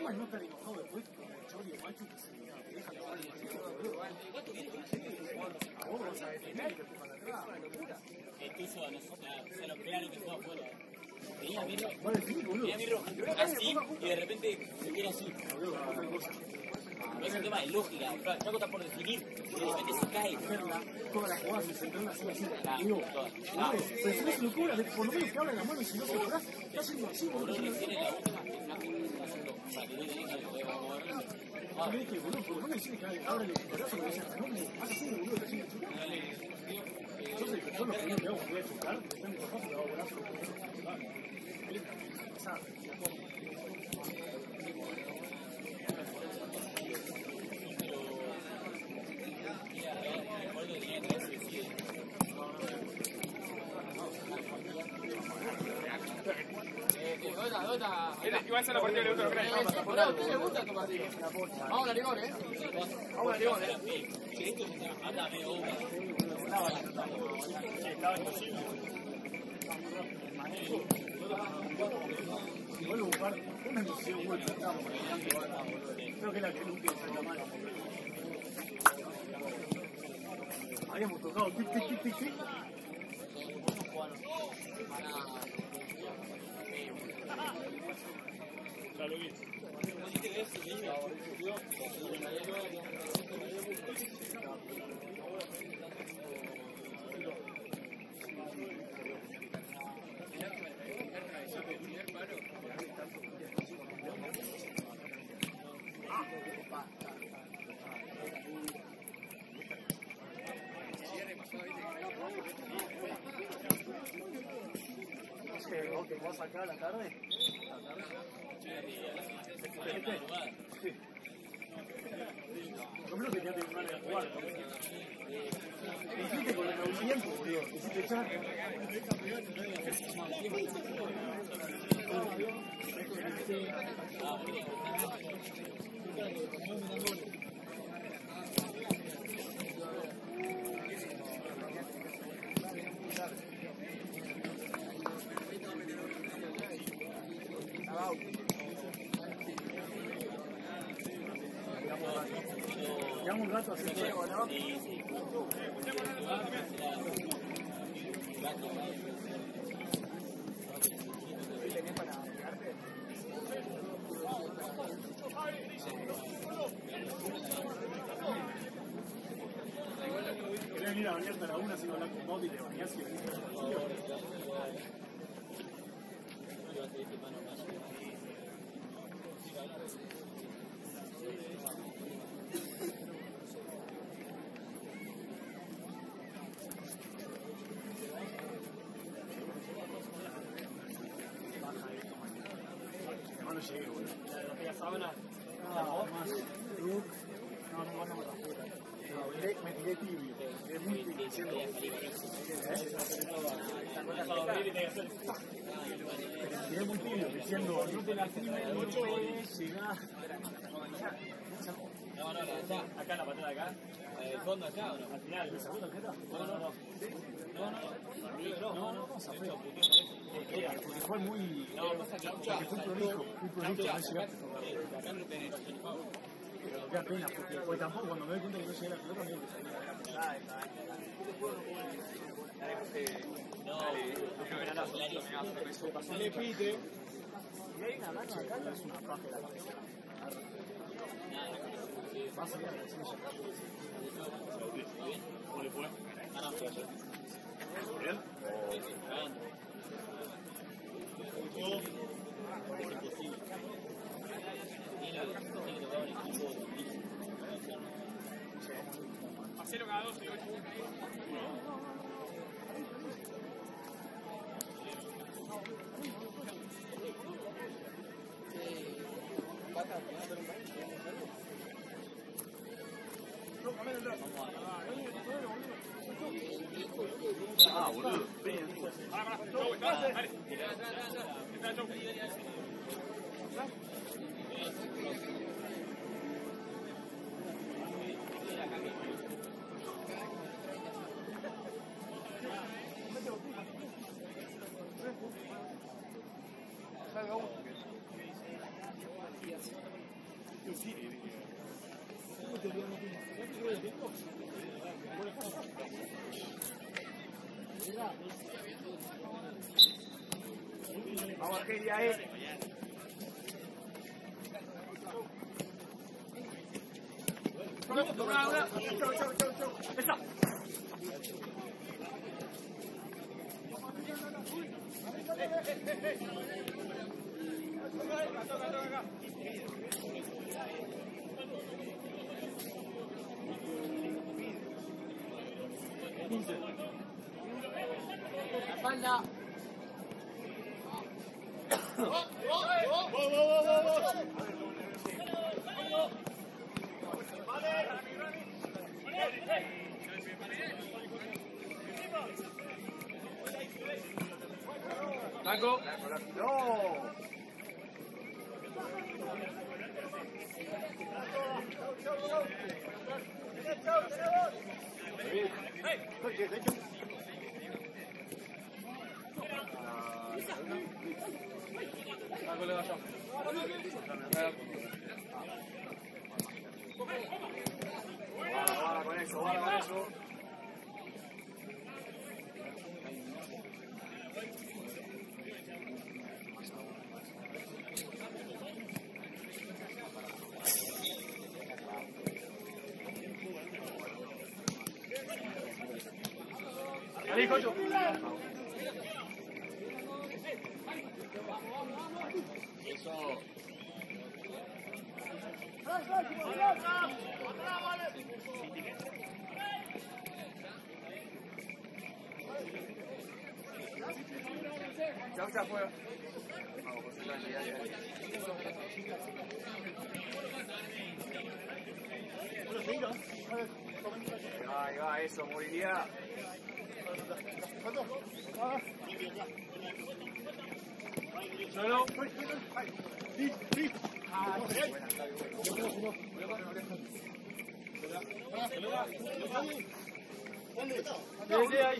tema es no estar enojado después con el Chori o Machu que se deja lavar el partido, boludo. A vos vas a defender y te empujan atrás. El tuyo, se lo claro que fue afuera. Tenía mi roja. Vos decís, boludo. Tenía mi roja. Así, y de repente se queda así. No es un tema de lógica. Flaco está por definir. Y de repente se cae. Todas las jugadas se centran así. Digo, pero si no se lo cobra, por lo menos que abra la mano y si no se lo cobras, está haciendo así, boludo. Recién en la última, o sea, que no tenés que poder jugar. Yo le dije, boludo, ¿por qué me decís que abre el brazo y me dice, no, haz así, boludo, te sigue chocando? Yo soy persona que no te hago, voy a chocar, te están empujando, te hago brazo. Igual se la partida de otro creo. ¿A usted le gusta tu partido? Vamos a Larigón, Vamos a Larigón, Estaba imposible. Igual buscar una decisión vuelta. Creo que la que nunca se la mano. Habíamos tocado tic, tic, tic, tic, tic. Ya lo vi. ¿Que vas acá a la tarde? Sí. Por lo menos te quedaste con ganas de jugar. Hiciste con el movimiento, boludo. Hiciste echar. Quedamos un rato así, ¿no? Quería venir a bañarte a la una sin hablar con vos y te bañás y venís al partido. No llegué, boludo. La sábana. Más look. No, me tiré tibio. Es muy diciendo. Me tiré muy tibio diciendo, no te lastimes, no puedes llegar. No, allá. Acá en la patada de acá. ¿El fondo allá o no? Al final, ¿esa segunda tarjeta? No, zafé. Porque fue muy... Porque fue prolijo, no llegaste. Pero qué pena, porque tampoco cuando me doy cuenta que no llegué a la pelota, tengo que salir. No le pite. Y hay una mano acá, es una paja de la cabeza. Más allá de eso. ¿Cómo le fue? ¿Bien? Hacelo cada 12 hoy. Ah, boludo. Para. Dale. Salga uno. Vamos, Argelia, Una. Chau. Esa. La espalda. Taco. No. Taco le vaya. Guarda con eso. Ahí, cocho. Eso. Chau, afuera. Vamos, José, ahí va, eso, movilidad. Solo. Sí, ahí.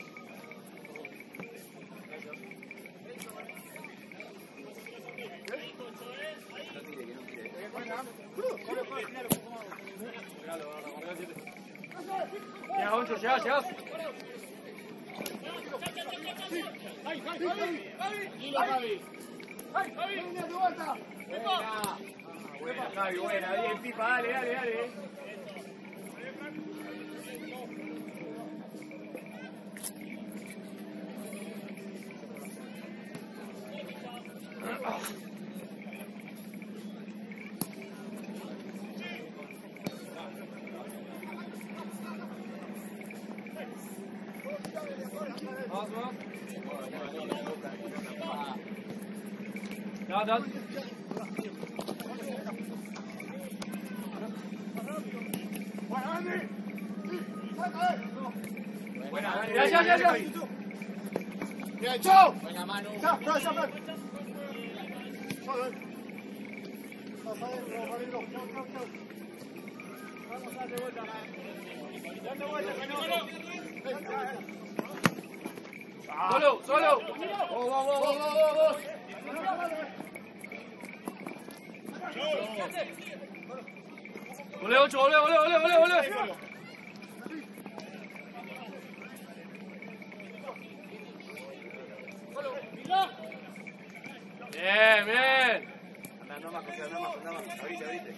Llega, Goncho, llega. Buena, Javi, buena, bien, Pipa, dale. Vamos. Da. Buena, ya. Bien, chau. Buena mano. Ya. Solo. Vos. Volé, 8, volé. Bien. Anda más, José, anda más. Abrite.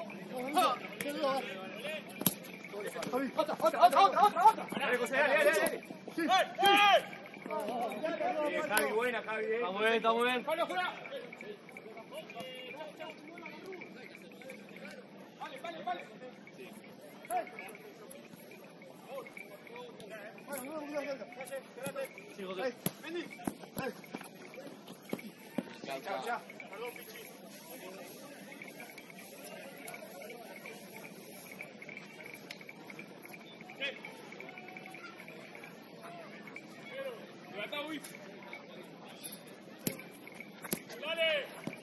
Otra. Dale, José, dale. Bien, Javi, buena, Javi. Está muy bien. Sí, José. Chao. Levanta, Luis. Dale.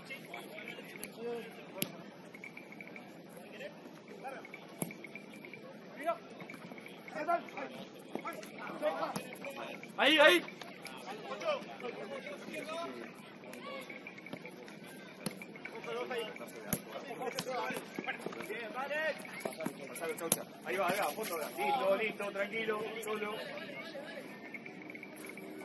Ahí. Bien, vale. Pasalo, Chaucha. Ahí va, fondo. Listo, tranquilo, solo.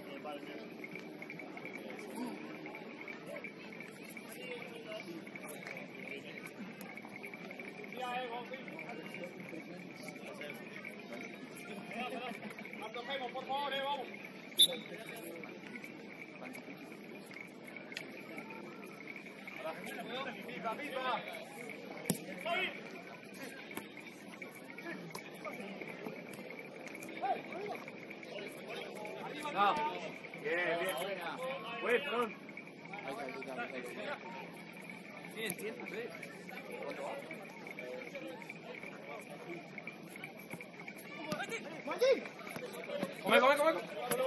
Pipa, pipa. No. Bien, bien. Buen, perdón. Bien, tiempo, ¿ves? Come, come, come.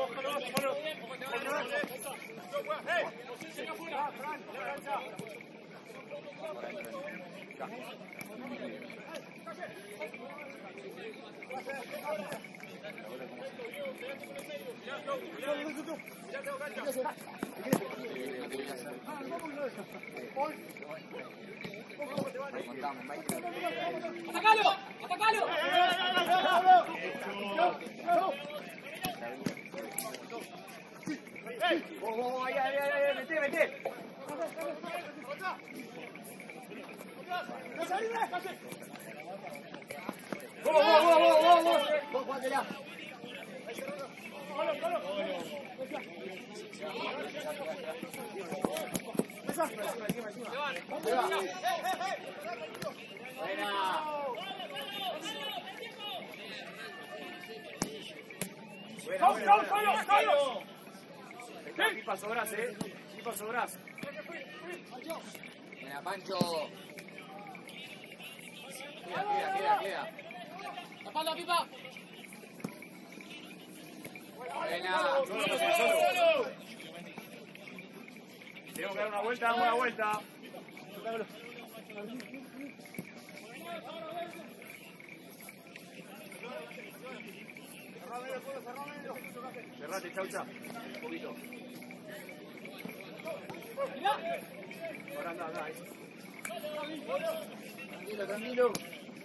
¡Atacalo! ¡Atacalo! Mete, mete. Pipa sobras, Pipa sobras. Mira, Pancho. Queda. ¡La espalda, Pipa! Buena. Solo. Tenemos que dar una vuelta, damos una vuelta. Cerrate, chaucha. Un poquito. Ahora anda, ahí. Tranquilo.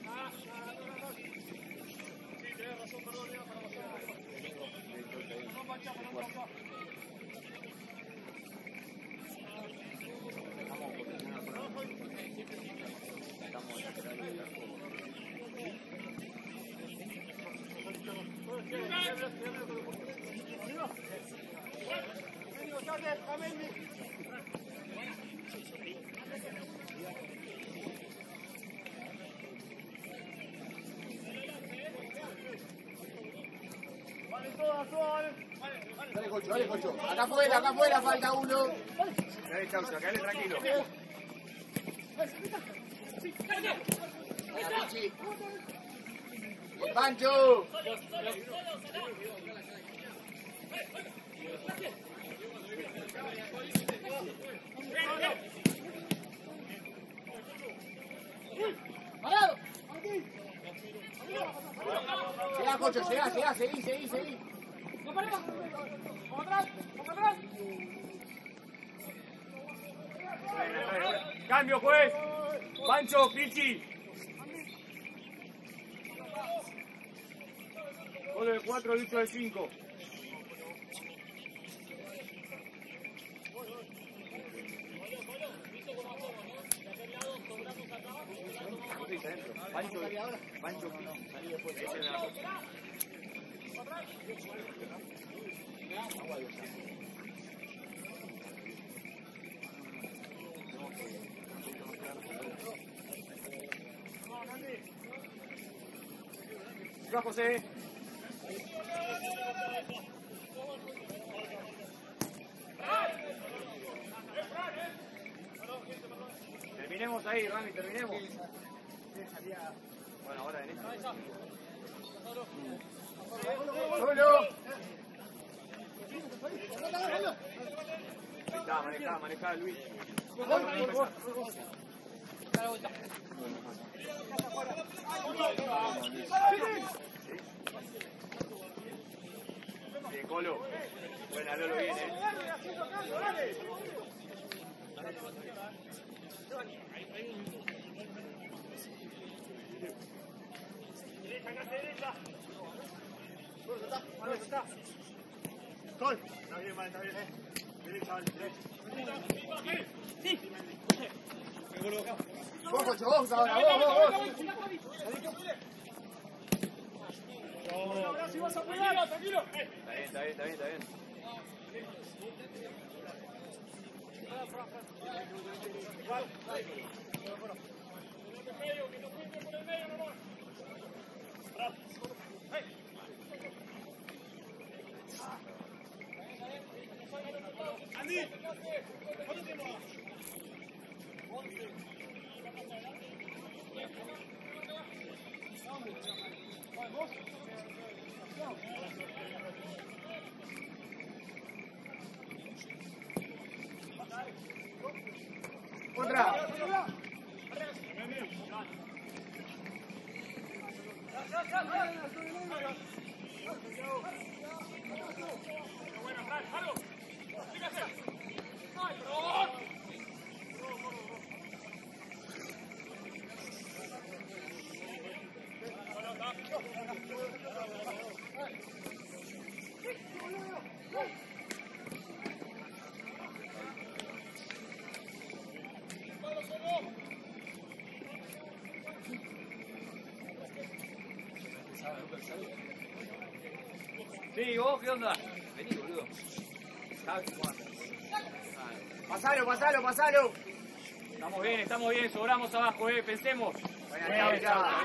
Dale, Cocho. Acá afuera, falta uno. Dale, chaucha, quedale tranquilo. Pichi. Pancho. ¡Parado! Llega, Cocho, llega, seguí. ¡No paremos! ¡Vamos atrás! Cambio, juez. Pancho, Pichi. Gol de 4, Lucho de 5. Pancho, salí después. Va, José. Terminemos ahí, Rami, terminemos. Bueno, ahora en esta. Solo. Manejá, Luis. Bien, Colo. Buena, Lolo, viene. Derecha. Está. Gol. Está bien, Derecha, vale. Sí. Vos, Cocho, vos ahora, vos. Si vas a pegar, tranquilo. Está bien. Otra. Bueno, Fran, algo. Fíjate. ¡Ay, pero! Sí, vos, ¿qué onda? Vení, boludo. Pasalo, pasalo, pasalo. Estamos bien, sobramos abajo, pensemos. Buena chau.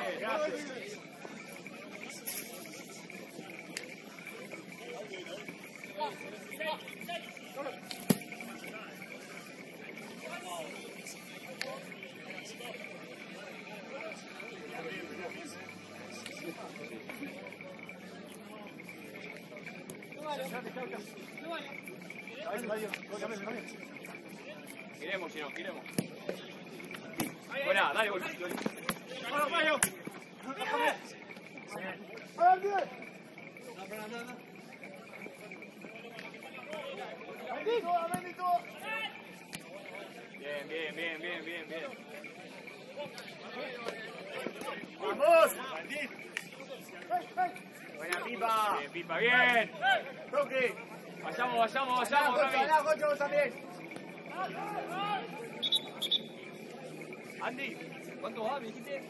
Giremos, giremos. Buena, dale, gol. ¡Vamos, Mayo! Bien. ¡Vamos! Buena pipa. Bien, Pipa, bien. Toque. Vayamos, Gocho, Rami. Gocho, vos también. Andy, ¿cuánto va, me dijiste?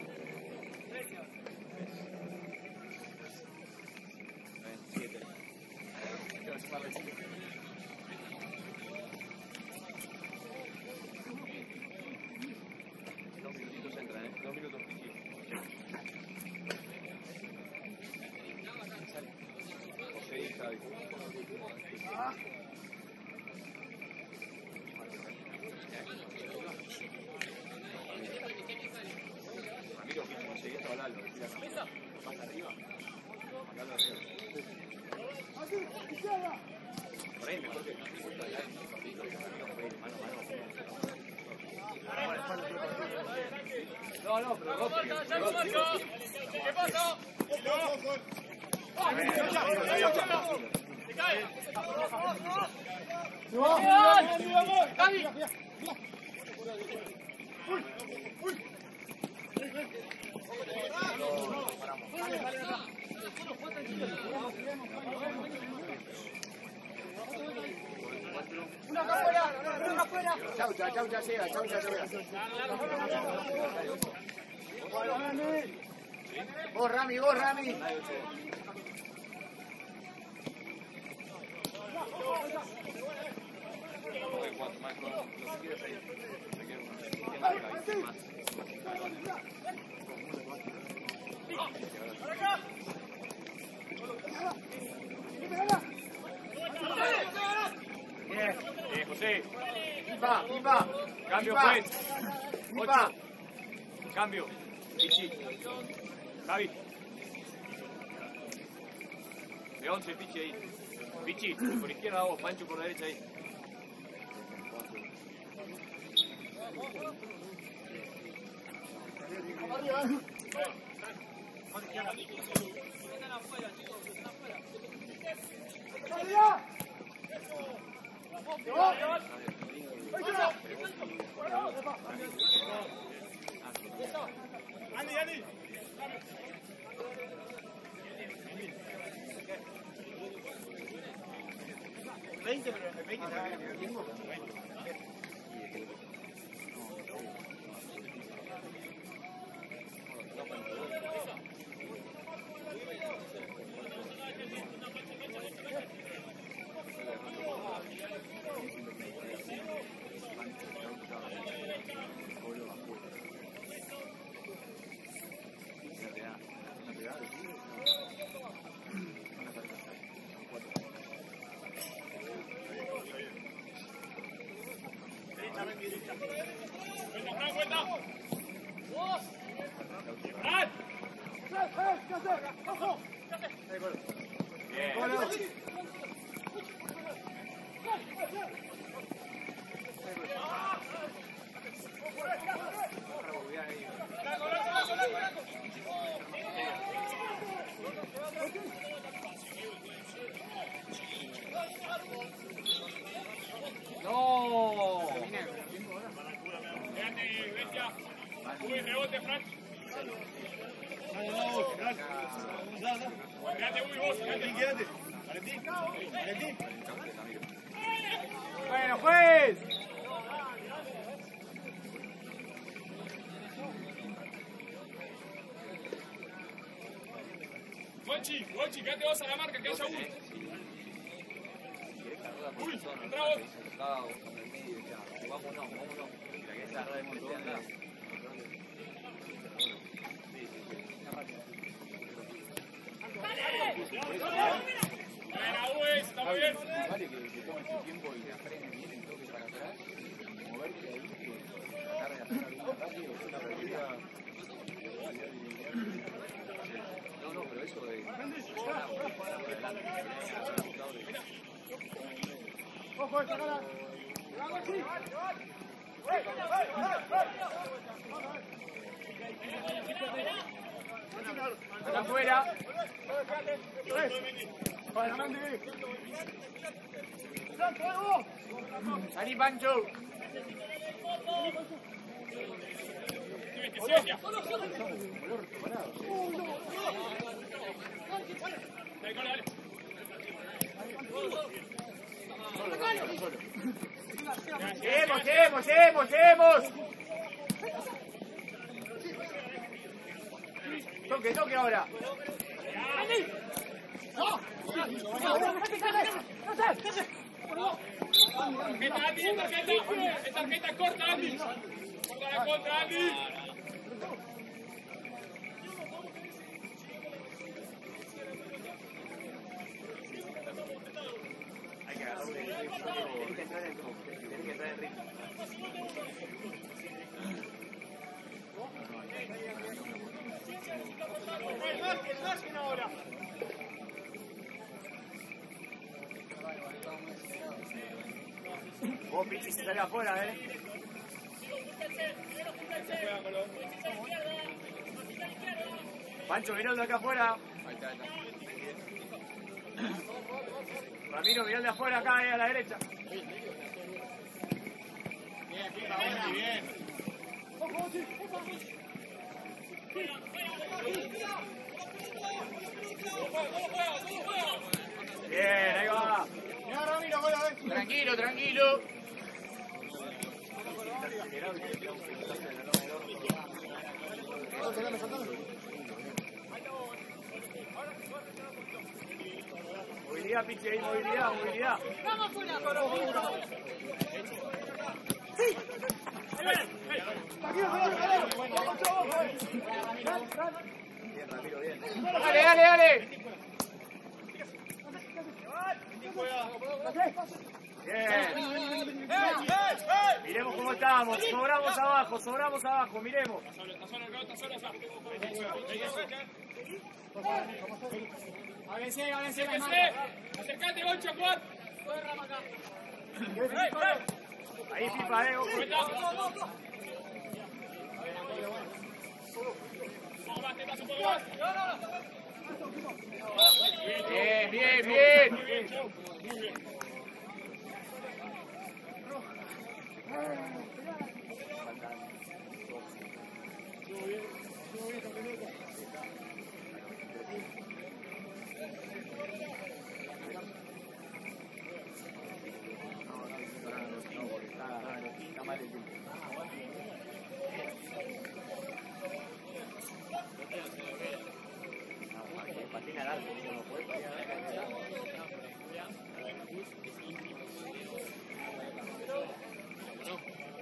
7. Quiero sumarle 5. Dos minutitos entran, 2 minutos. José y Javi. Ramiro, conseguí esto a Lalo. Más arriba. Mandalo arriba. Por ahí mejor que no, pero Rocky. ¿Qué pasa? ¡Se cae! Chaucha llega. Vos, Rami. Bien, José. Pipa. Cambio, pues. 8. Cambio. Pichi. Javi. De 11, Pichi ahí. Pichi, por izquierda vos, Pancho por derecha ahí. Andy. 20, pero en el 20 tengo. Fran, cuenta. Fran. No. Quédate, bestia. Uy, rebote, Fran. Quédate, uy, vos. Quédate. Bueno, juez. Gonchi, quédate vos a la marca, que haya uno. Uy, entra vos. Vámonos. La que está de monte acá. Buena, uy, está muy bien. Vale que tome su tiempo y la frene bien el toque para atrás, moverte ahí, que tratar de hacer algo rápido, es una realidad. No, pero eso de... ¡Ojo, esta cara! Acá afuera. Salí, Pancho. Bestia. Dale, dale. Llevemos. Toque ahora. Tarjeta, Andy, es tarjeta corta, Andy. Corta la contra, Andy. Hay que agarrarle el ritmo, tenés que entrar en ritmo. Vos, Pichi, se sale afuera, Pancho, mirá de acá afuera. Ahí está. Ramiro, mirá de afuera acá, a la derecha. Bien, ahí va. Mirá, Ramiro, voy a ver. Tranquilo. Movilidad, Pichi, ahí, movilidad. Dale. Bien. Miremos cómo estamos. Sobramos abajo. Miremos. Acércate, Gonchi, a jugar. Ahí FIFA, Bien. Patina largo, no puede patinar.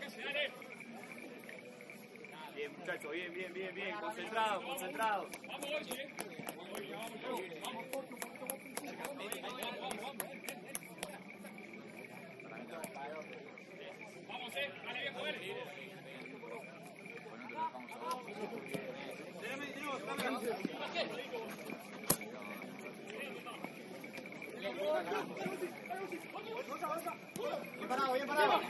Bien, muchachos, bien. Concentrado. Vamos, dale viejo, dale. Bien parado.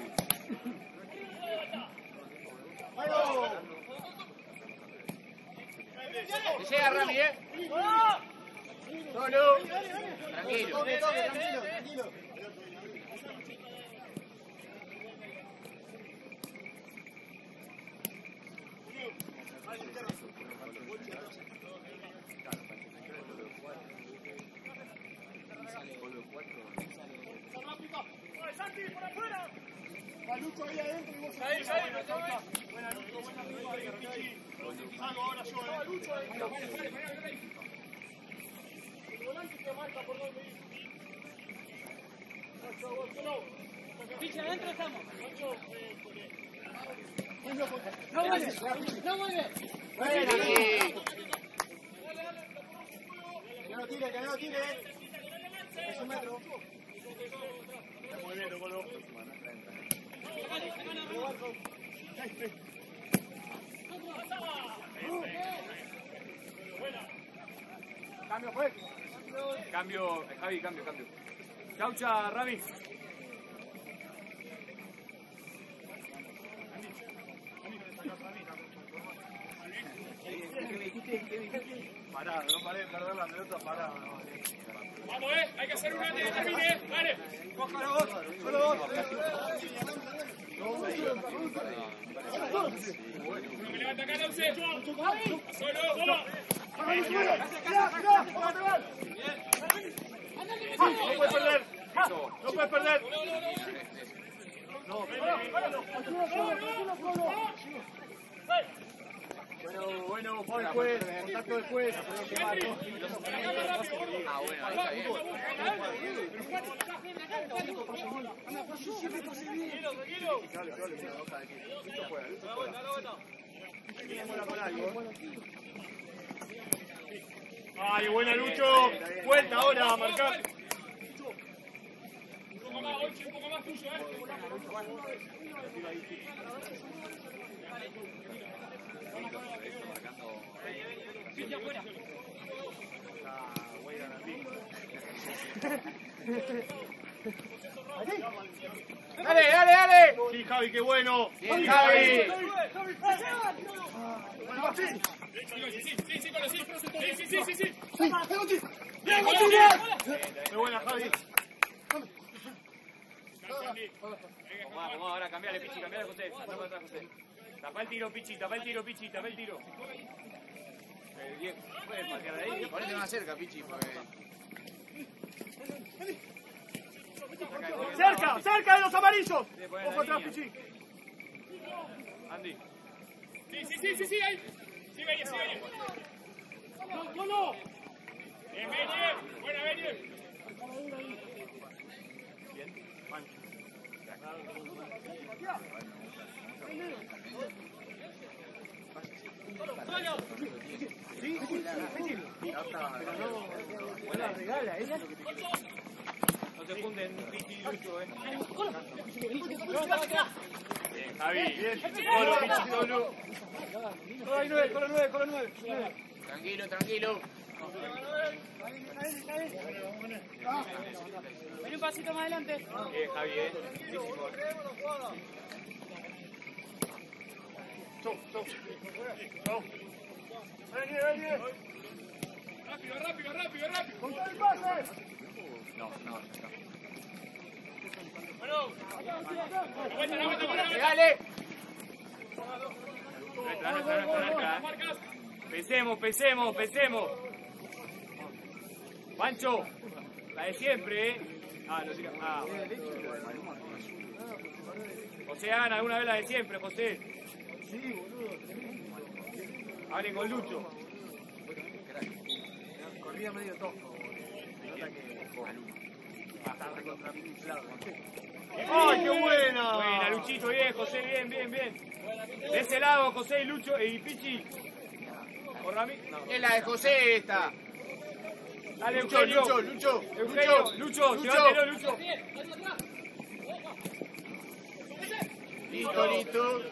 Te llega Rami, Solo. Tranquilo. Tranquilo. Lucho ahí adentro y vos ahí. Buena Lucho, salgo ahora yo, Lucho ahí. El volante te marca por donde ir. Piche, adentro estamos. No mueve. Que no tire. Es un metro. Muy bien, boludo. Cambio, pues. Cambio, Javi, cambio. Chaucha, Rami. Pará, no paré de perder la pelota, pará. Vamos, hay que hacer una antes de que termine, dale. Solo vos. Uno que levanta acá, Nauce. Solo, vamos. No puedes perder. No puedes perder. Bueno, fue el juez, contacto del juez. Ah, bueno, ahí está bien. Ay, buena Lucho. Vuelta ahora a marcar. Un poco más, Olchi, un poco más tuyo, Dale. Sí, Javi, qué bueno. Bien, Javi. Sí, con los sí. Bien, qué buena, Javi. Vamos, ahora cambiale, Pichi, cambiale, José. Andá para atrás, José. Tapa el tiro, Pichi, tapa el tiro. Puedes patear de ahí. Ponete más cerca, Pichi, porque... Cerca de los amarillos. Ojo atrás, Pichi. Andy. Sí, ahí. Sigue ahí. ¡No! Bien, Benier. Buena, Benier. Bien. Mancho. No se funden Pichi y Lucho, Bien, Javi. Bien. Solo, Pichi, solo. Con la 9. Tranquilo. Ven un pasito más adelante. Bien, Javi, Lindísimo. Chau. Vení. Rápido. ¡Con el pase! No. La vuelta. Dale. Nuestra. Pensemos. Pancho, la de siempre, lo tira. José, hagan alguna vez la de siempre, José. Sí, boludo. Hablen con Lucho. Corría medio tosco. Está recontraminizado. ¡Ay, qué buena! Buena, Luchito, viejo. José, bien, bien, bien. De ese lado, José y Lucho y Pichi. O Rami. No. Es la de José esta. Dale, Lucho, Eugenio. Lucho, Lucho. Eugenio, Lucho, llévatelo, Lucho. Listo, listo.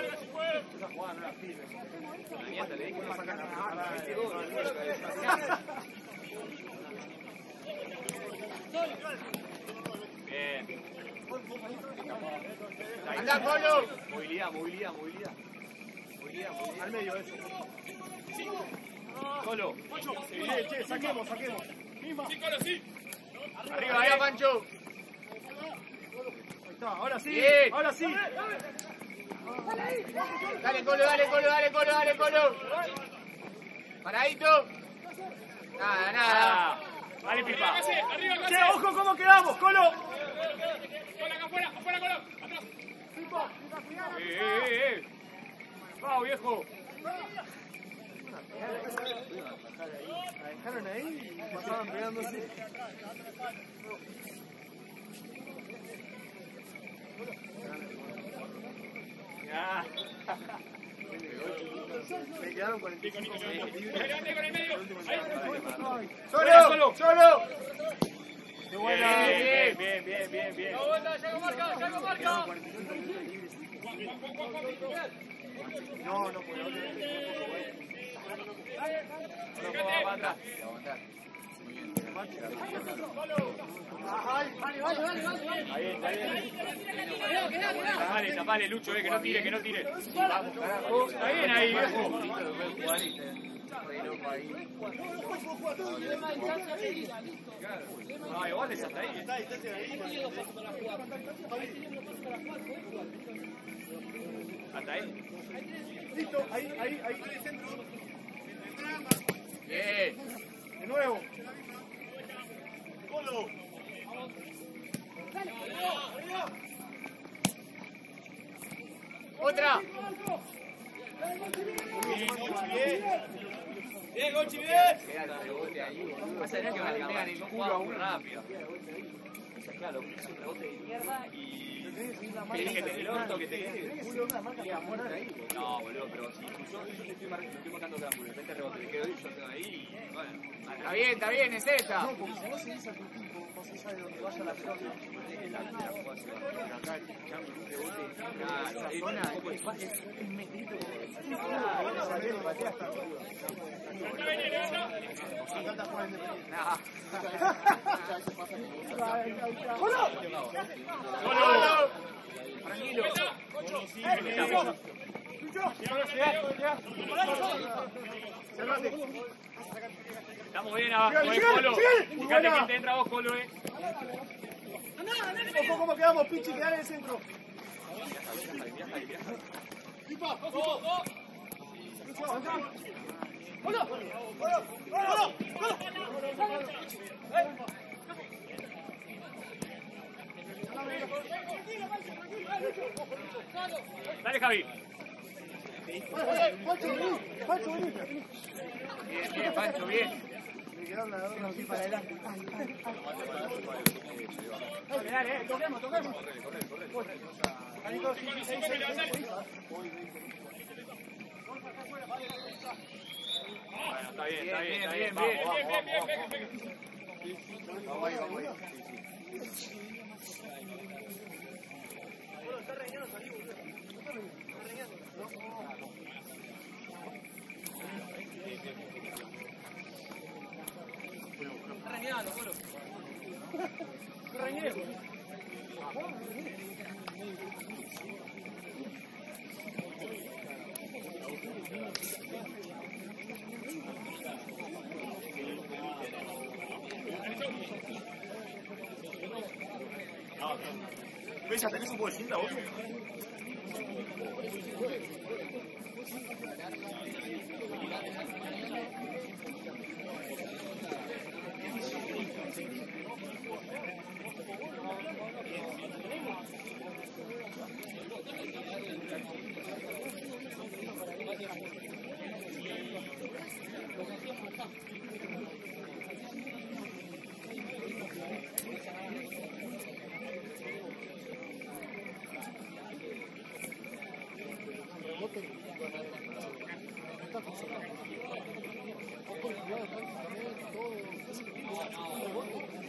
Bien. Anda, Colo. Movilidad, movilidad, movilidad. Al medio eso. Colo. Che, saquemos. Misma. Sí, Colo, sí. Arriba, Arriba, Pancho. Ahí está, ahora sí. Bien. Ahora sí. Dale, Colo. Paradito. Nada. Dale, Pipa. Arriba, Che, ojo cómo quedamos, Colo. Colo, acá afuera, Colo. Atrás. Vamos, viejo. La dejaron ahí y pasaban pegándose. Ya. Me quedaron 45 segundos. Adelante con el medio. Ahí. Solo. Qué buena. Bien. Ya lo marca. No, puedo. No, va atrás. Ahí está bien. Tapale, Lucho, que no tire. Vamos, carajo. Está bien ahí, viejo. No, igual es hasta ahí. Hasta ahí. Listo, ahí, centro. Bien. De nuevo. Colo. Otra. Bien, Gochi, bien. Pasa que me le pegan el culo a uno rápido. Claro, es un rebote de mierda y tienes que tener el orto que te quede. No, boludo, pero si yo estoy marcando cada uno, de repente rebote, le quedo yo tengo ahí y bueno. Está bien, es esa. No, porque si no se dice a tu equipo, no se sabe dónde vaya la pelota. Acá, escuchando un rebote. Esa zona es un metrito. Tranquilo. Estamos bien abajo, Colo. Fíjate quién te entra vos, Colo, Ojo cómo quedamos, Pichi, quedar en el centro. Dale, Javi. Pancho, vení. Bien, Pancho, bien. Me quedaron la otra así para adelante. Dale, toquemos. Bueno, está bien. Vamos ahí. ¿Ves? ¿Tenés un poco de cinta vos? técnico. Está funcionando. Por cuidado tácticamente, todo.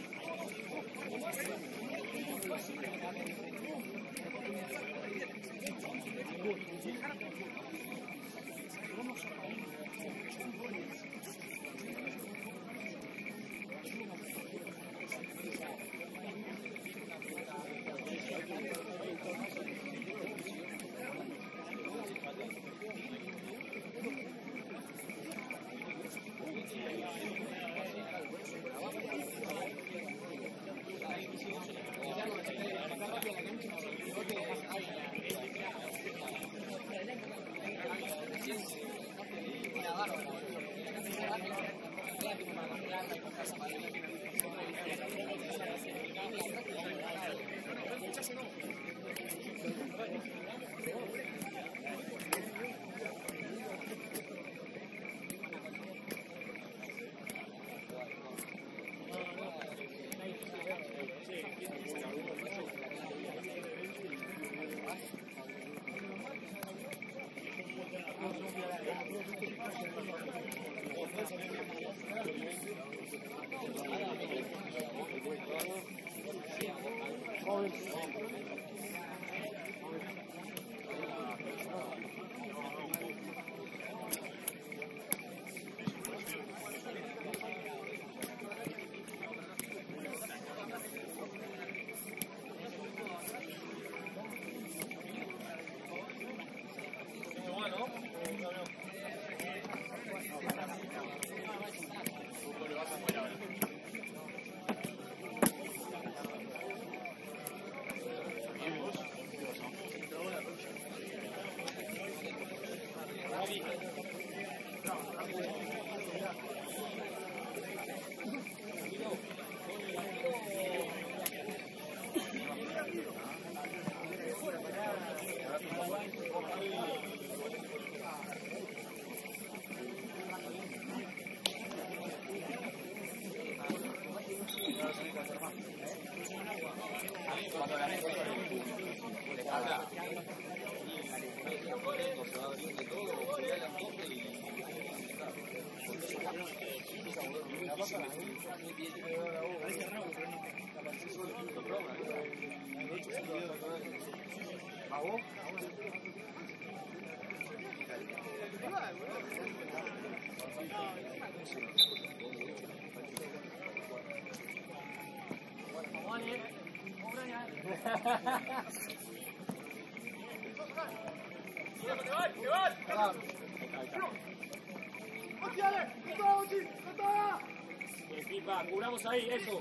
Pipa, curamos ahí, eso.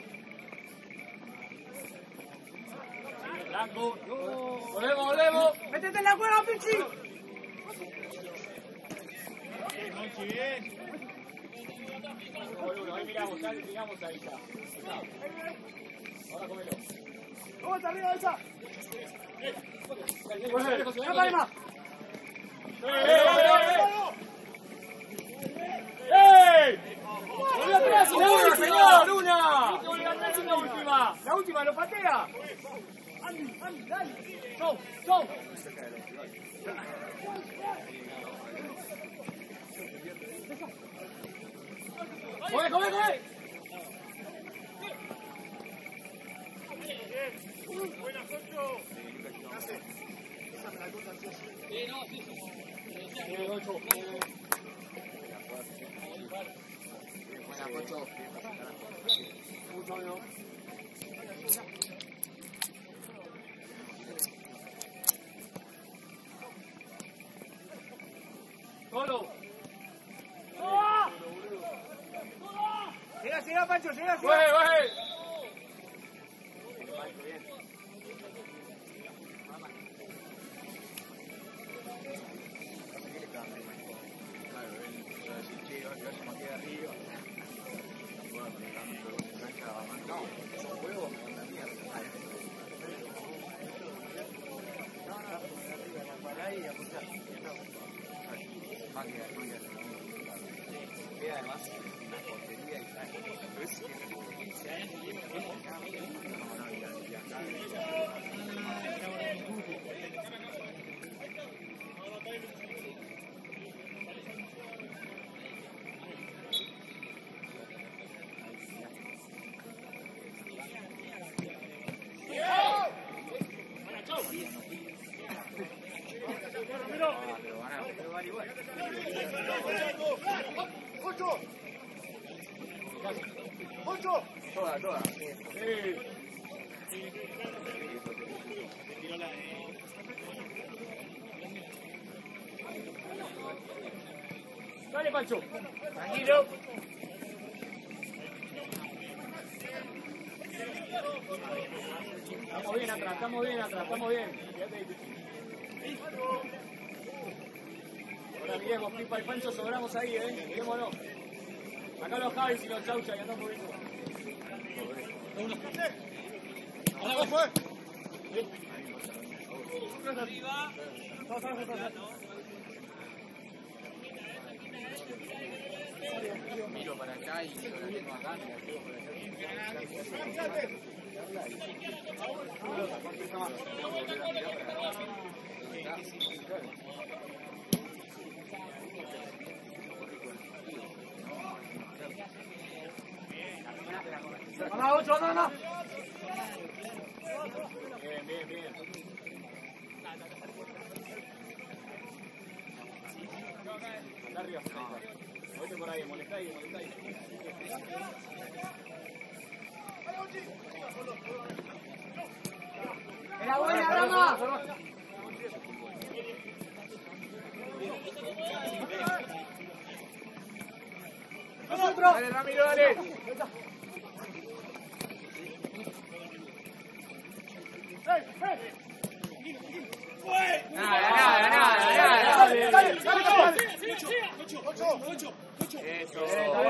Blanco. Volvemos, volvemos. ¡Métete en la cueva, Pichi! Bien, Monchi, bien. Uno, ahí miramos ahí ya. Ahora cómelo. ¡Vamos, está arriba esa! ¡No para más! ¡Ey! ¡Volvió atrás y la última, señor! ¡Una! ¡Volvió atrás y la última! ¡La última lo patea! ¡Andy, dale! ¡Chau, chau! ¡Come, come, come! ¡Buena, Concho! ¡Solo! Llega, Pancho, llega. ¡Baje, baje! Además, una portería y tal. Pero es que 15 años. ¡Ocho! Toda, toda. Dale, Pancho. Tranquilo. Estamos bien atrás, estamos bien atrás, estamos bien. Ahora miremos, Pipa y Pancho sobramos ahí, mirémonos. Acá los Javis y los Chaucha que andan moviendo. ¡Ahora fue! Miro para acá y lo tengo acá, me la llevo por allá. ¡Anda, 8, anda! Bien, bien, bien. Anda arriba. Vete por ahí, molestá ahí, molestá ahí. ¡Era buena, Rama! ¡Nosotros! Dale, Ramiro, dale. Nada. Eso.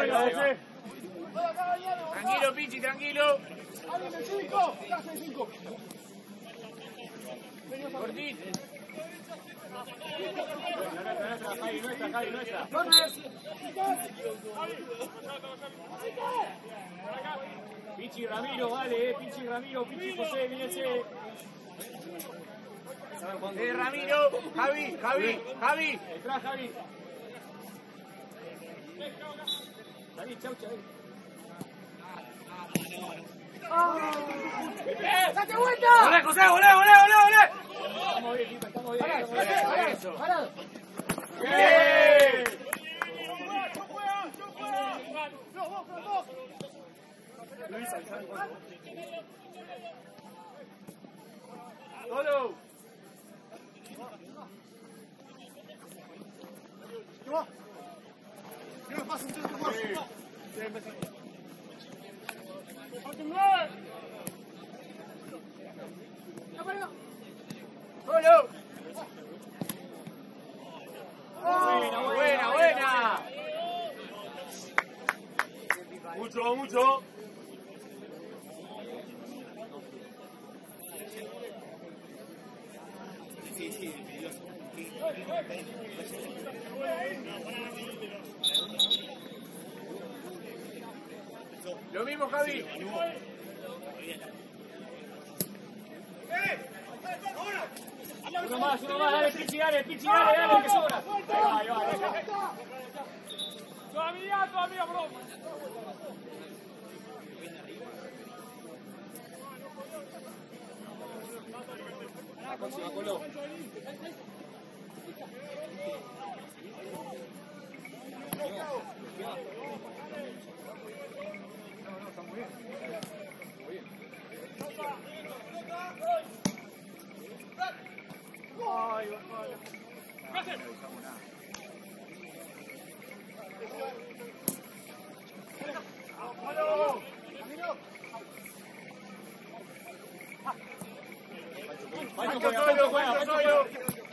Tranquilo, Pichi, tranquilo. Cortito. Nuestra, Javi, nuestra. Pichi Ramiro, vale, Pichi Ramiro, Pichi José, mírense. Ramiro, Javi. Detrás, Javi. Salí, Chaucha, ¡Date vuelta! ¡Olé, José, olé! Estamos bien, Pipa, estamos bien. Eso. ¡Bien! Solo. ¿Qué va? ¿Qué me pasa? ¿Qué me pasa? Solo. Buena. Mucho. Lo mismo, Javi. Uno más, dale, Pichi, dale, que sobra. Ahí va. Todavía, bro. La próxima, Colo. Solo.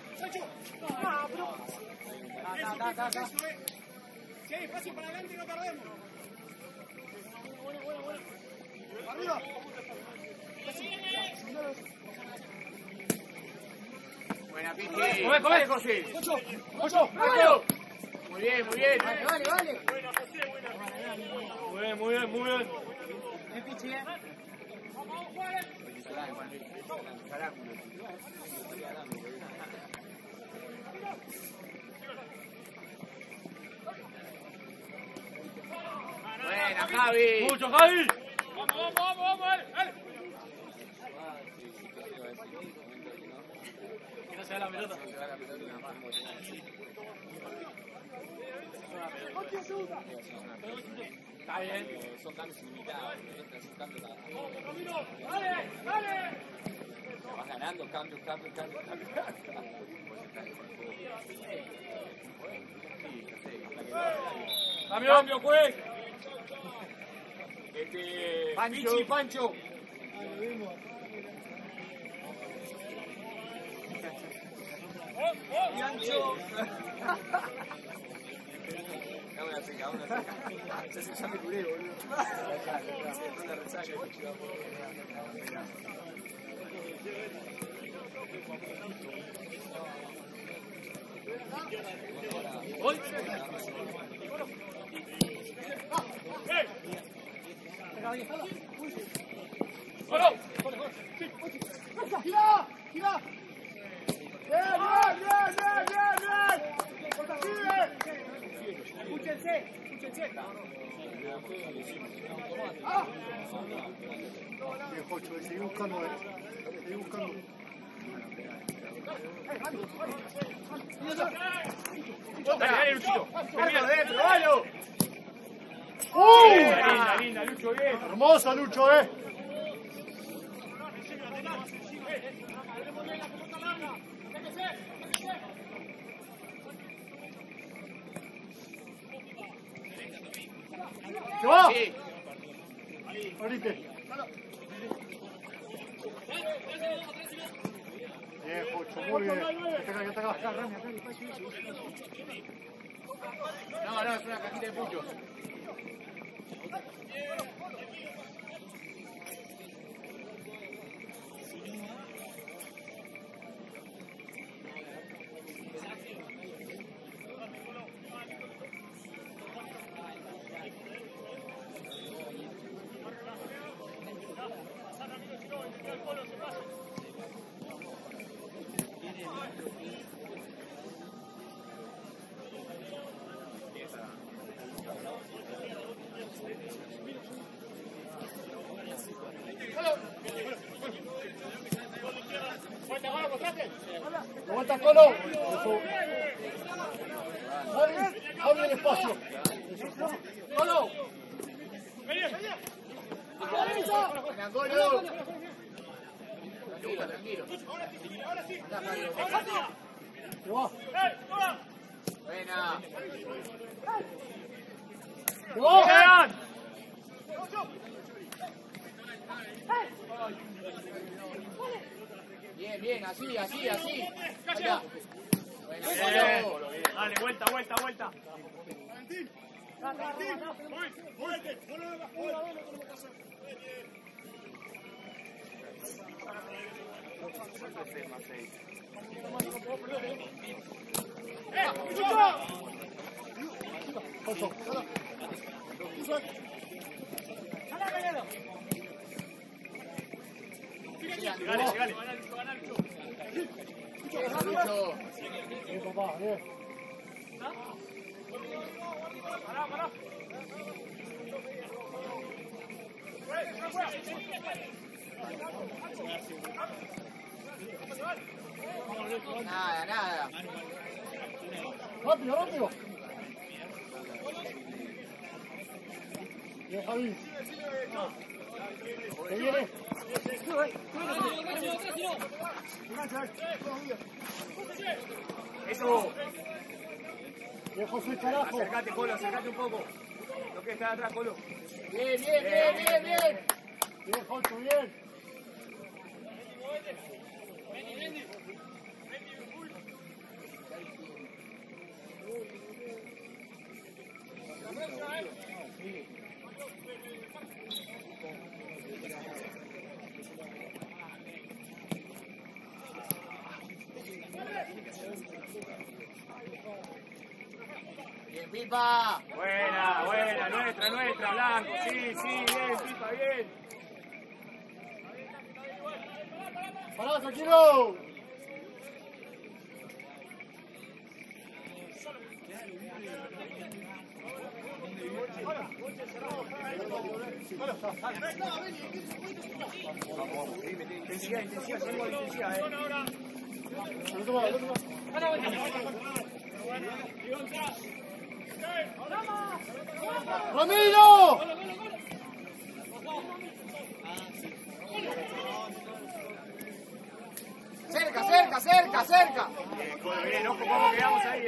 Sí, fácil para adelante y no perdemos. Arriba. Buena, Pichi. Come, José. 8. Muy bien. Vale. Muy bien. Es Pichi, Buena, Javi. Mucho, Javi. Que no Ya la pelota. Está bien. Son cambios ilimitados, no entras un cambio cada ¡Dale! ¡Dale! vas ganando, cambio. Cambio, juez. Pancho. Pancho. Biancho. Ya me curé, boludo. Hoy. ¡Gira! ¡Gira! Escúchense. Bien, Jocho, seguí buscando, seguí buscando. Dale, Luchito. Termina adentro, ¡valo! Linda, Lucho, bien. Hermosa, Lucho, ¿Se va? Sí. Abrite. Bien, Jocho, muy bien. Que te acá. No, es una cajita de pucho. Levanta Colo. Eso. Abre el espacio. ¡Colo! ¡Colo! Tranquilo. Se va. Buena. Se va. Bien, así. Allá. Bueno, Bien. Dale, vuelta. Llegale. Lucho. Bien, papá, bien. Pará. Nada. Rápido. Bien, Javi. ¿Qué viene? Eso. Bien, José, carajo. Acércate, Colo, un poco. Lo que está atrás, Colo. Bien. Bien, Jocho, bien. Bien, Pipa. Buena, nuestra, Blanco. Sí, bien, Pipa, bien. Pará, tranquilo. Intensidad, intensidad. ¡Ramiro! Cerca, cerca, cerca, cerca. Bien, ojo cómo quedamos ahí,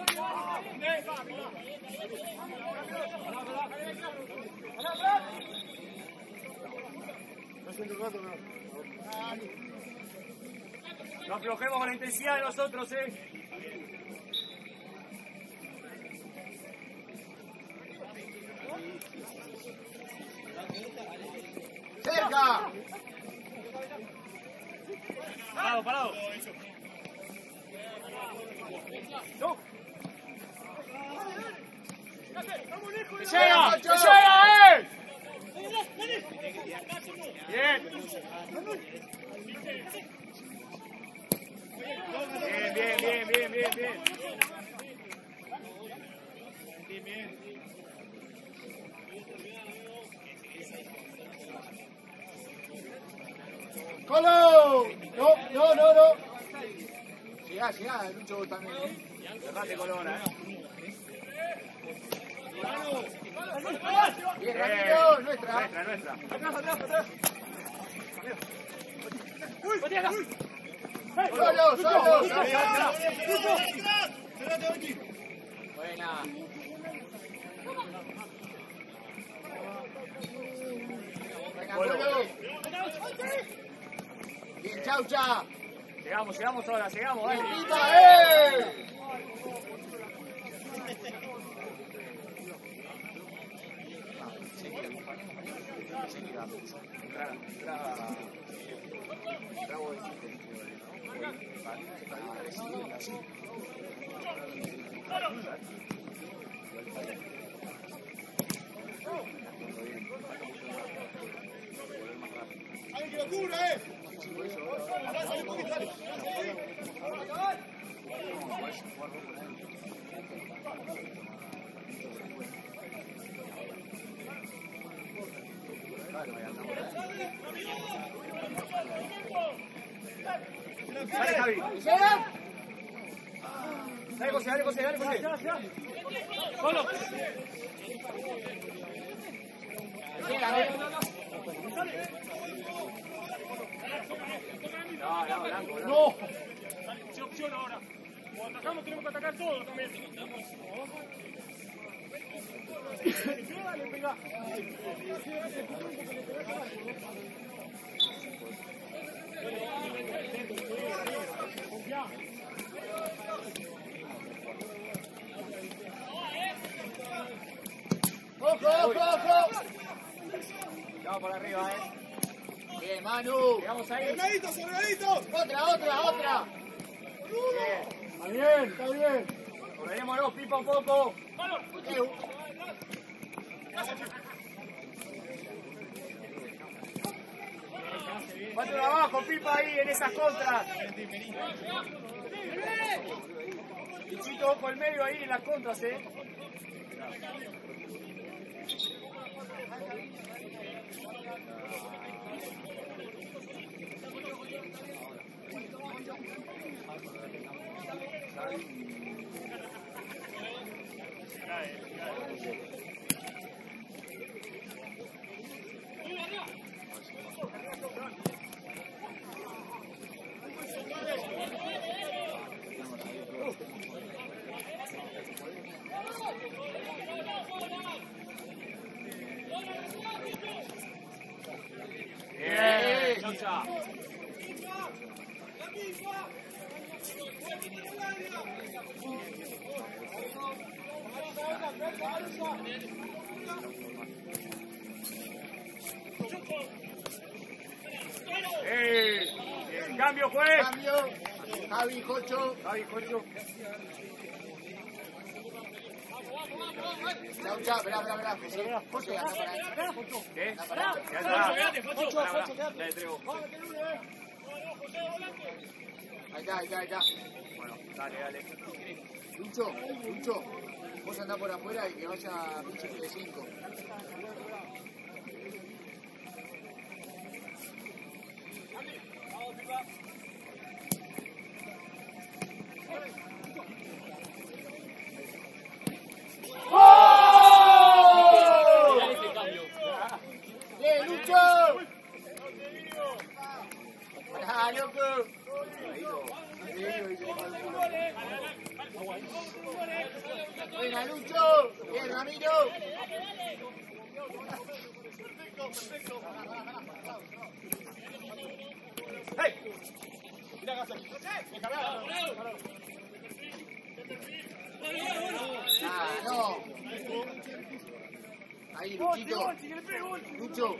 No aflojemos con la intensidad de nosotros, Cerca. Parado, parado. No. ¡Que llega! ¡Que llega, Bien. Bien. ¡Colo! No. Llega, Lucho también. Cerrate, Colona, Bien, Ramiro, nuestra. Nuestra. Solo. Buena. Venga, Colo. Bien, Chaucha. Llegamos ahora, dale. ¡Viva, ¡Ay, qué locura, Dale, Javi. Dale, José. Solo. No, Blanco. ¡No! Se opciona ahora. Cuando atacamos tenemos que atacar todo también. Dale, pega. ¡Ojo! Vamos por arriba, Bien, Manu. Llegamos ahí. ¡Ordenaditos! Otra. Está bien. Ordenémonos, pipa un poco. Cuatro abajo, pipa ahí en esas contras. Pichito por el medio ahí en las contras, Bien, Chaucha. Cambio, juez. Javi, Jocho. Chaucha, verá. José, anda para ahí. ¿Qué? Ahí está. Bueno, dale. Lucho, vos andá por afuera y que vaya pinche de 5. Ramiro! ¡Hey! Mira, Gasa. ¡Me cargaba! ¡Ah, no! Ahí, Luchito. Lucho.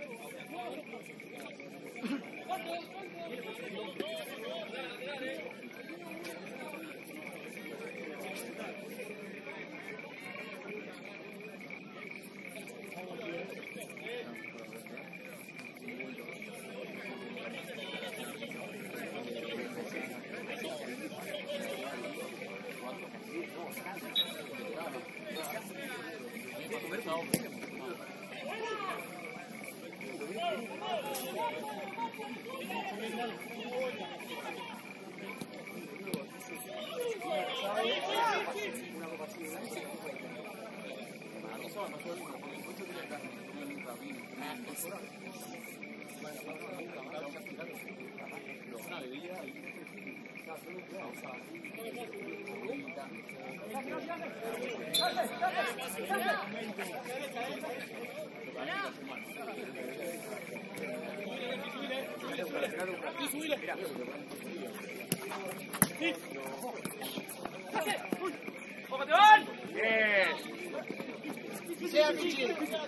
Sea Michi.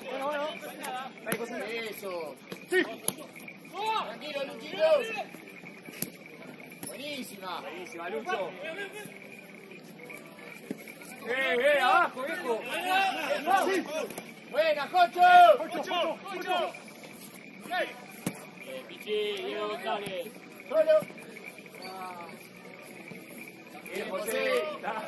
Eso. Tranquilo, Luchito. Buenísima. Buenísima, Lucho. Abajo, viejo. Buena, Jocho. Pichi, Diego González. Solo. Bien, José.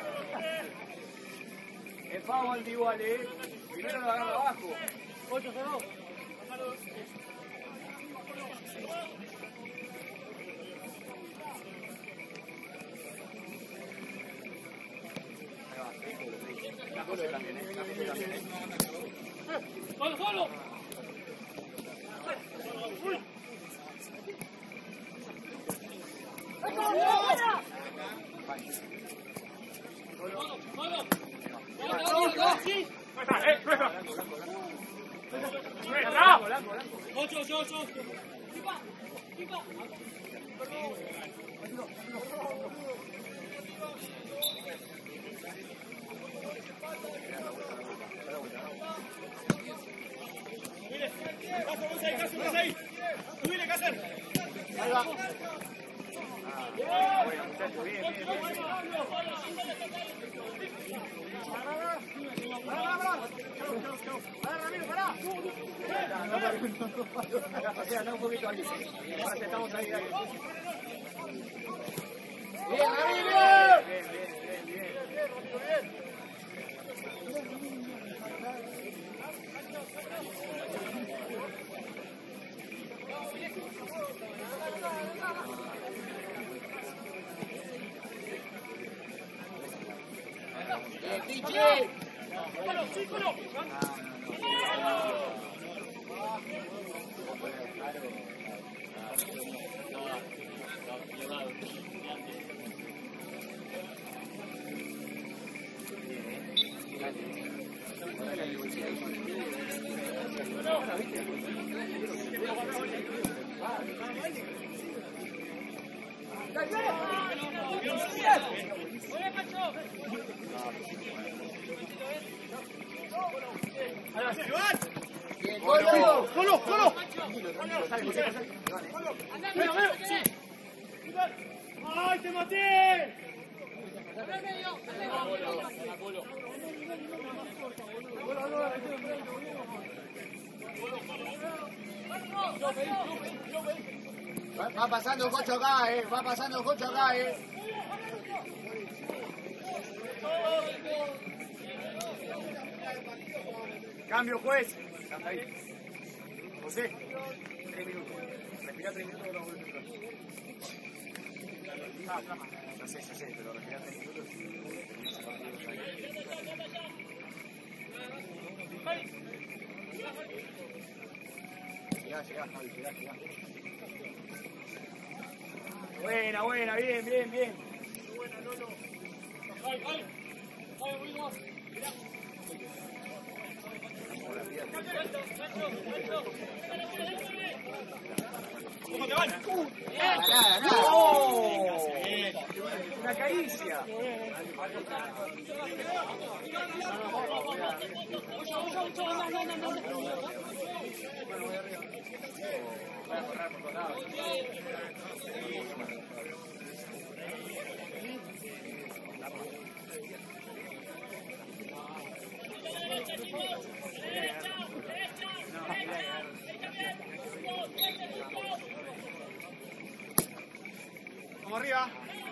El foul igual, Primero lo agarra abajo. 8-0. ¡Solo! Ahí va. Bueno, muchachos, bien. Acá un poquito ahí. Ahora estamos ahí. Bien, Ramiro. Bien. Pichi. Bien, Colo. ¡Solo! ¡Ay, te maté! Va pasando Cocho acá, va pasando Cocho acá, Cambio, juez. Ahí. José, 3 minutos. Respira 3 minutos y lo vamos a entrar. Ya sé, pero respira 3 minutos Llegá. Buena, bien. Buena, Lolo. ¡Ay! ¿Cómo te van? Una caricia. Voy a correr por todos lados. Vamos arriba.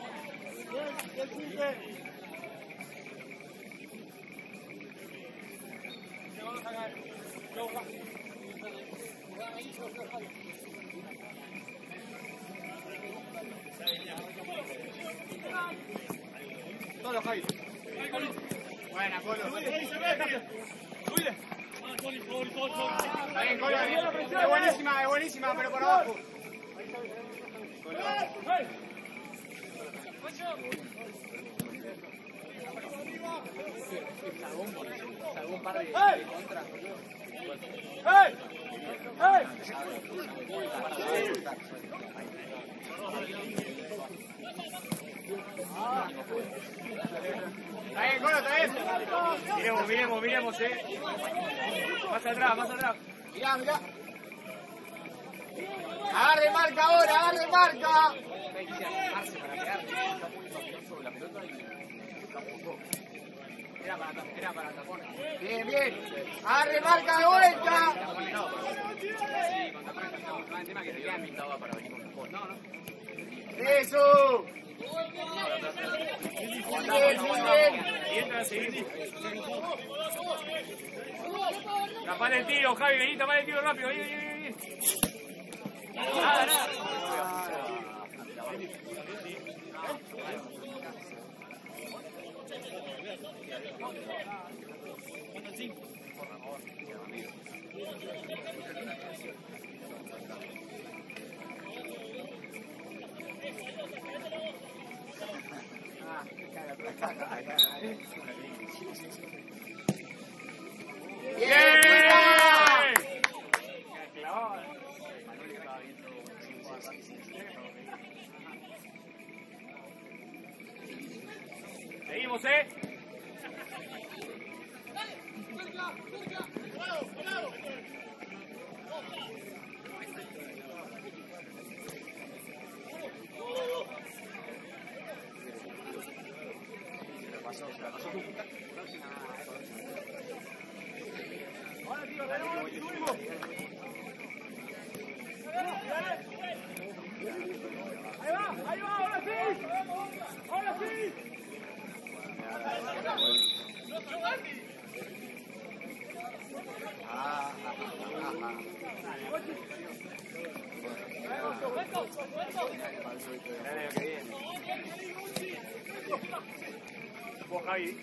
Todo, Javi. Buena, Colo. Subile. Está bien, Colo. Es buenísima, pero por abajo. Salvo un par de contras. Está bien, Colo, está bien. Miremos, Más atrás. Mirá. Agarre marca ahora, agarre marca. Hay que armarse para pegarle. Está muy fácil sobre la pelota y tampoco. Era para tapones. Bien. Agarre marca de vuelta. Sí, con tapones está muy mal. Encima que te habían pintado para venir con un gol. No. Eso. Muy bien. Y entra a seguir. Tapale el tiro, Javi, vení, tapale el tiro rápido, vení. Nada. Bien. Seguimos, Ahí va, ahora sí. Javi.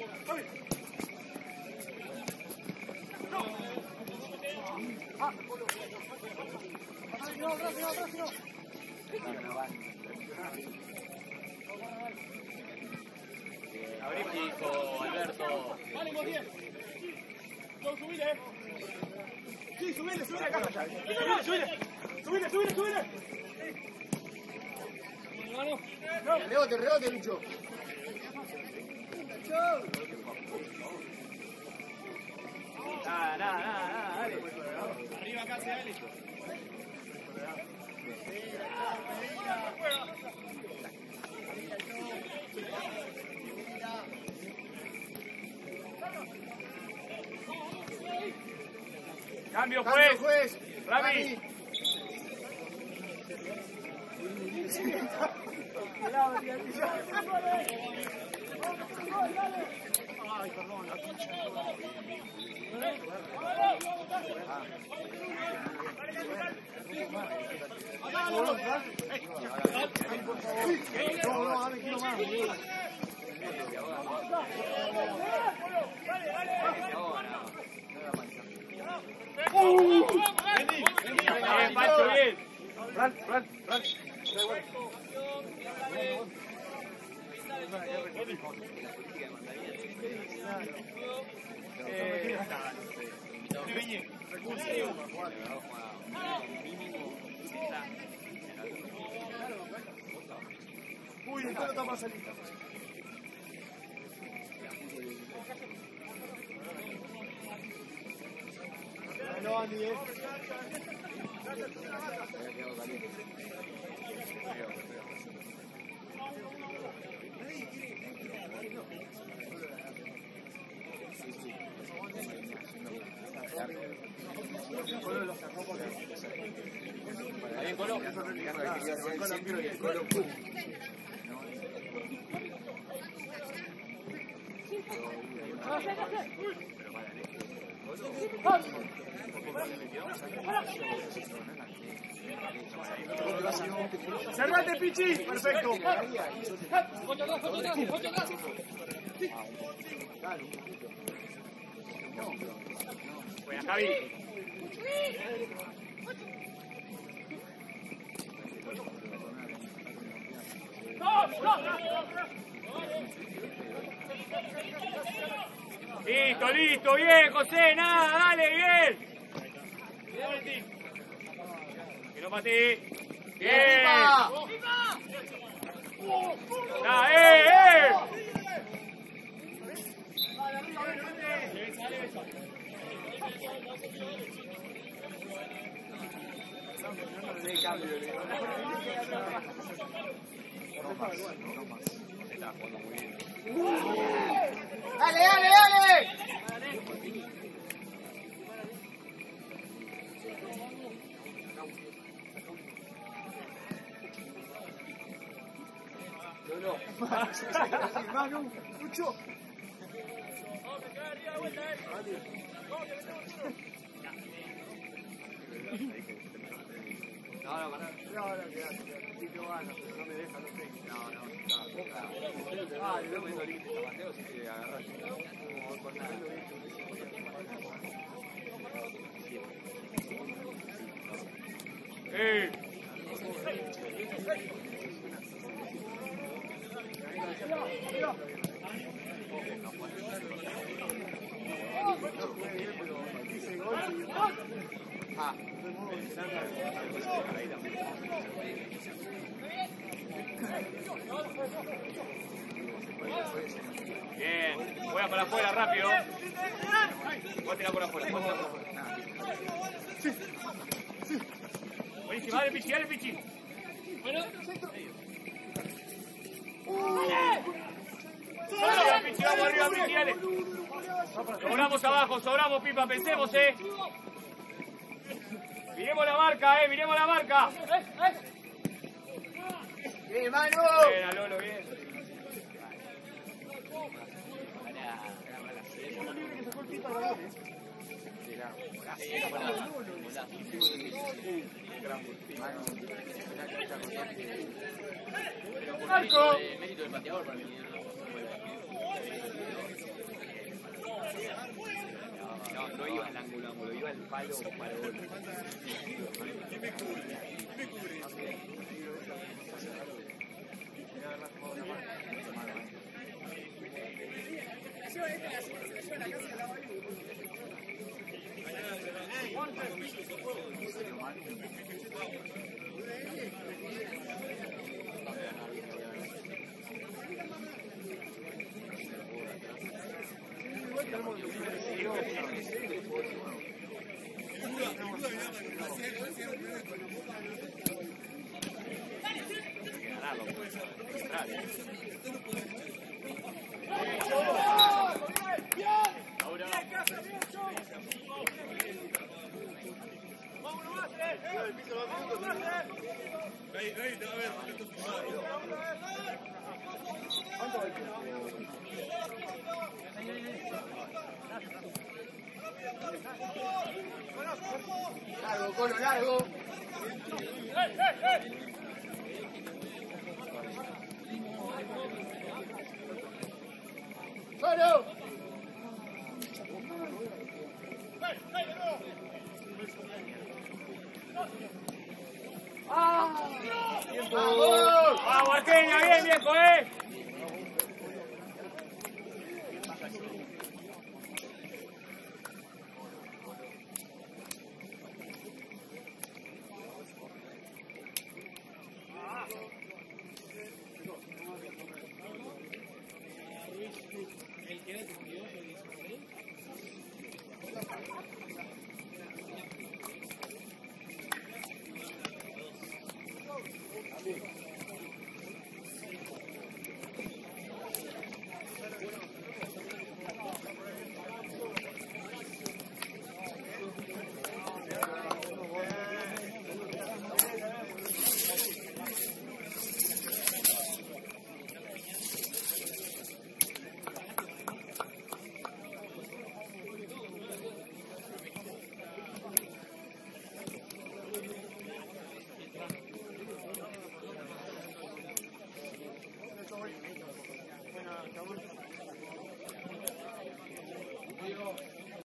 Abrí pico, Alberto. Vale, muy bien. Subile. Sí, subile acá. Subile. Rebote, Lucho. Nada, dale. Arriba acá, dale. Cambio, juez. Rami. Ay, perdón, la pinche. Bien, Pancho, bien. Run. Uy, el pelo está más salita. No, Andy, ¿Está bien, Colo? ¡Cerrate, Pichi! ¡Perfecto! Buena, Javi. Listo, listo, bien, José, nada, dale, bien. Que no patee. Bien. ¡Ah, ¡Dale, dale, dale! Manu, Lucho. No me deja, no sé. Ah, yo me doy Mateo, si te agarras. Bien, juega para afuera rápido. Voy a tirar por afuera. Buenísima, dale Pichi, dale Pichi. Arriba, Pichi, vamos arriba, Pichi, dale. Sobramos abajo, sobramos, Pipa, pensemos, Miremos la marca, miremos la marca. ¡Bien, Manu! Bien, Lolo, bien. Marco. Mérito del pateador para mí. No iba al ángulo, iba al palo para el gol. Largo, Colo, largo. ¡Colo! ¡Vamos, Arqueña! ¡Bien, viejo, chabón.